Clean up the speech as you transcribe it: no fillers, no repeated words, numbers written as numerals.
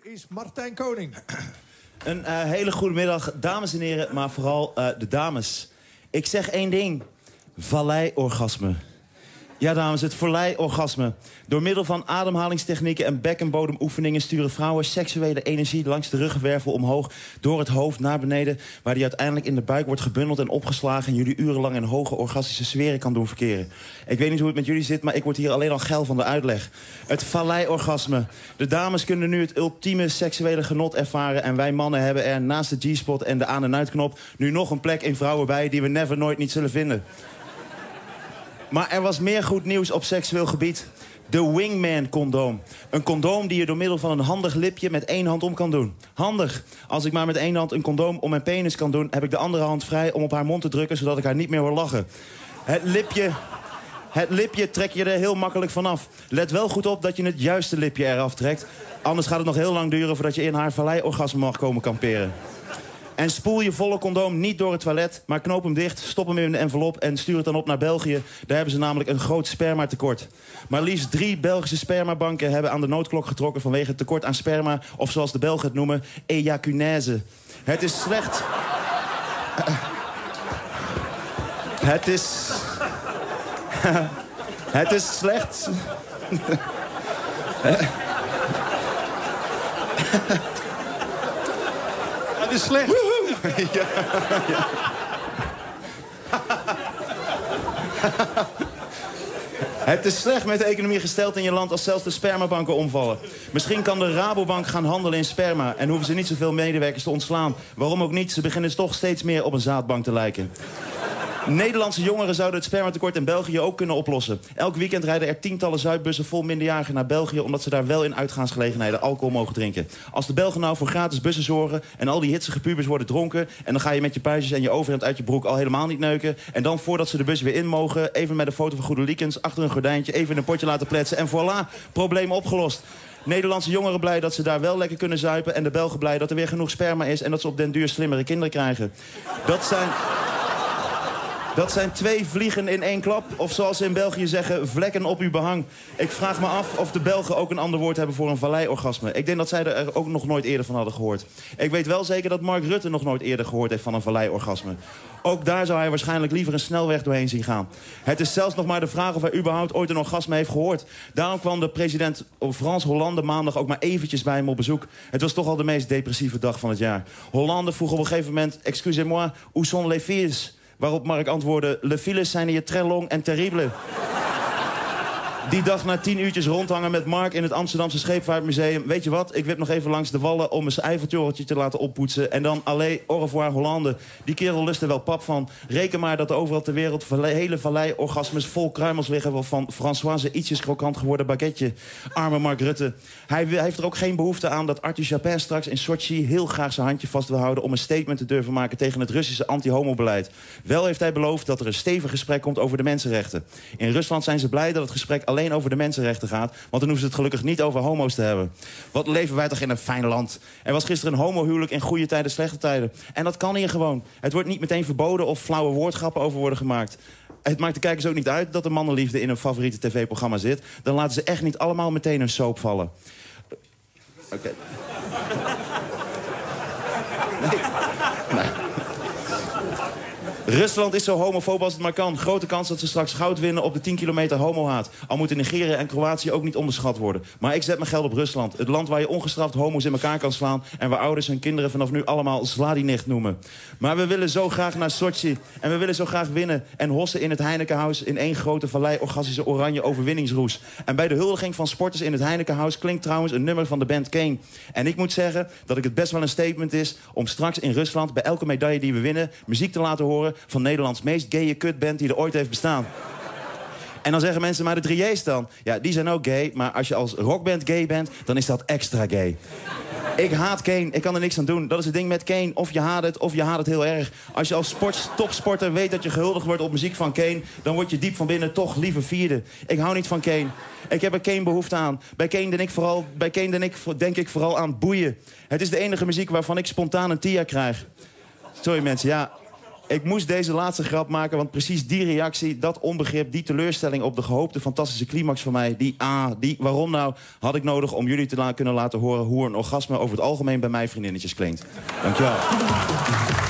is Martijn Koning. Een hele goede middag, dames en heren, maar vooral de dames. Ik zeg één ding. Vallei-orgasme. Ja, dames, het vallei-orgasme. Door middel van ademhalingstechnieken en bekkenbodemoefeningen sturen vrouwen seksuele energie langs de ruggenwervel omhoog, door het hoofd naar beneden, waar die uiteindelijk in de buik wordt gebundeld en opgeslagen en jullie urenlang in hoge orgastische sferen kan doen verkeren. Ik weet niet hoe het met jullie zit, maar ik word hier alleen al geil van de uitleg. Het vallei-orgasme. De dames kunnen nu het ultieme seksuele genot ervaren en wij mannen hebben er naast de G-spot en de aan- en uitknop nu nog een plek in vrouwen bij die we never nooit niet zullen vinden. Maar er was meer goed nieuws op seksueel gebied. De Wingman-condoom. Een condoom die je door middel van een handig lipje met één hand om kan doen. Handig. Als ik maar met één hand een condoom om mijn penis kan doen, heb ik de andere hand vrij om op haar mond te drukken, zodat ik haar niet meer hoor lachen. Het lipje trek je er heel makkelijk vanaf. Let wel goed op dat je het juiste lipje eraf trekt. Anders gaat het nog heel lang duren voordat je in haar vallei-orgasme mag komen kamperen. En spoel je volle condoom niet door het toilet, maar knoop hem dicht, stop hem in een envelop en stuur het dan op naar België. Daar hebben ze namelijk een groot spermatekort. Maar liefst 3 Belgische spermabanken hebben aan de noodklok getrokken vanwege het tekort aan sperma, of zoals de Belgen het noemen, ejacunaise. Het is slecht. Het is slecht. Het is slecht. Ja. Het is slecht met de economie gesteld in je land als zelfs de spermabanken omvallen. Misschien kan de Rabobank gaan handelen in sperma en hoeven ze niet zoveel medewerkers te ontslaan. Waarom ook niet, ze beginnen toch steeds meer op een zaadbank te lijken. Nederlandse jongeren zouden het spermatekort in België ook kunnen oplossen. Elk weekend rijden er tientallen Zuidbussen vol minderjarigen naar België, omdat ze daar wel in uitgaansgelegenheden alcohol mogen drinken. Als de Belgen nou voor gratis bussen zorgen en al die hitsige pubers worden dronken, en dan ga je met je puistjes en je overhemd uit je broek al helemaal niet neuken, en dan voordat ze de bus weer in mogen, even met een foto van Goede Liekens achter een gordijntje, even in een potje laten pletsen en voilà, probleem opgelost. Nederlandse jongeren blij dat ze daar wel lekker kunnen zuipen, en de Belgen blij dat er weer genoeg sperma is en dat ze op den duur slimmere kinderen krijgen. Dat zijn 2 vliegen in 1 klap. Of zoals ze in België zeggen, vlekken op uw behang. Ik vraag me af of de Belgen ook een ander woord hebben voor een vallei-orgasme. Ik denk dat zij er ook nog nooit eerder van hadden gehoord. Ik weet wel zeker dat Mark Rutte nog nooit eerder gehoord heeft van een vallei-orgasme. Ook daar zou hij waarschijnlijk liever een snelweg doorheen zien gaan. Het is zelfs nog maar de vraag of hij überhaupt ooit een orgasme heeft gehoord. Daarom kwam de president Frans Hollande maandag ook maar eventjes bij hem op bezoek. Het was toch al de meest depressieve dag van het jaar. Hollande vroeg op een gegeven moment, excusez-moi, où sont les filles? Waarop Mark antwoordde, le files zijn hier très long en terrible. Die dag na 10 uurtjes rondhangen met Mark in het Amsterdamse Scheepvaartmuseum. Weet je wat, ik wip nog even langs de wallen om mijn Eiffeltorentje te laten oppoetsen. En dan, allez, au revoir Hollande. Die kerel lust er wel pap van. Reken maar dat er overal ter wereld hele vallei-orgasmes vol kruimels liggen van Françoise ietsjes krokant geworden baguetje. Arme Mark Rutte. Hij heeft er ook geen behoefte aan dat Arthur Chapin straks in Sochi heel graag zijn handje vast wil houden om een statement te durven maken tegen het Russische anti-homo-beleid. Wel heeft hij beloofd dat er een stevig gesprek komt over de mensenrechten. In Rusland zijn ze blij dat het gesprek alleen over de mensenrechten gaat, want dan hoeven ze het gelukkig niet over homo's te hebben. Wat leven wij toch in een fijn land. Er was gisteren een homohuwelijk in goede tijden, slechte tijden. En dat kan hier gewoon. Het wordt niet meteen verboden of flauwe woordgrappen over worden gemaakt. Het maakt de kijkers ook niet uit dat de mannenliefde in een favoriete tv-programma zit. Dan laten ze echt niet allemaal meteen een soap vallen. Oké. Nee. Rusland is zo homofoob als het maar kan. Grote kans dat ze straks goud winnen op de 10 kilometer homohaat. Al moeten Nigeria en Kroatië ook niet onderschat worden. Maar ik zet mijn geld op Rusland. Het land waar je ongestraft homo's in elkaar kan slaan en waar ouders hun kinderen vanaf nu allemaal Sladinicht noemen. Maar we willen zo graag naar Sochi. En we willen zo graag winnen en hossen in het Heinekenhuis in één grote vallei-orgastische oranje overwinningsroes. En bij de huldiging van sporters in het Heinekenhuis klinkt trouwens een nummer van de band Kane. En ik moet zeggen dat het best wel een statement is om straks in Rusland bij elke medaille die we winnen muziek te laten horen van Nederlands meest gaye kutband die er ooit heeft bestaan. En dan zeggen mensen, maar de 3J's dan? Ja, die zijn ook gay, maar als je als rockband gay bent, dan is dat extra gay. Ik haat Kane, ik kan er niks aan doen. Dat is het ding met Kane, of je haat het heel erg. Als je als topsporter weet dat je gehuldigd wordt op muziek van Kane, dan word je diep van binnen toch liever vierde. Ik hou niet van Kane. Ik heb er Kane behoefte aan. Bij Kane denk ik vooral aan boeien. Het is de enige muziek waarvan ik spontaan een tia krijg. Sorry mensen, ja. Ik moest deze laatste grap maken, want precies die reactie, dat onbegrip, die teleurstelling op de gehoopte fantastische climax van mij, waarom nou, had ik nodig om jullie te kunnen laten horen hoe een orgasme over het algemeen bij mij vriendinnetjes klinkt. Dankjewel.